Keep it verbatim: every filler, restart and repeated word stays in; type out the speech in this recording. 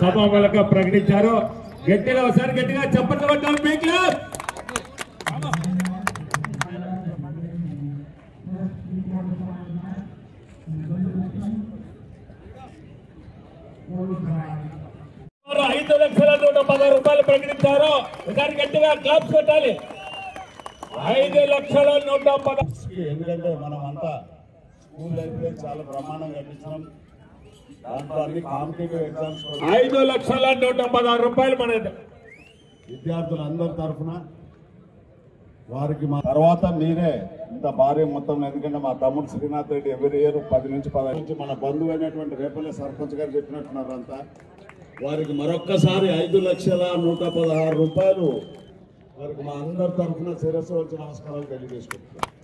సభాముఖంగా ప్రకటించారు. గట్టిగా ఒకసారి గట్టిగా చప్పట్లు కొట్టాలి. మీకు ఐదు లక్షల నూట పదహారు రూపాయలు ప్రకటించారు. ఒకసారి గట్టిగా క్లాప్స్ కొట్టాలి. ఐదు లక్షల నూట పదహారు. ఎందుకంటే మనం అంతా స్కూల్ లైఫ్ చాలా బ్రహ్మాండంగా కట్టించాం. దాంట్లో అన్ని కాంపిటేటివ్ ఎగ్జామ్స్ ఐదు లక్షల నూట పదహారు రూపాయలు మన విద్యార్థులందరి తరఫున వారికి మా తర్వాత మీరే ఇంత భారీ మొత్తం, ఎందుకంటే మా తమ్ముడు శ్రీనాథ్ రెడ్డి ఎవరి ఇయర్ పది నుంచి పదహైదు నుంచి మన బంధువు అయినటువంటి రేపల్లె సర్పంచ్ గారు చెప్పినట్టున్నారు అంతా. వారికి మరొక్కసారి ఐదు లక్షల నూట పదహారు రూపాయలు వారికి మా అందరి తరఫున శిరస్సు వచ్చి నమస్కారాలు తెలియజేసుకుంటున్నాం.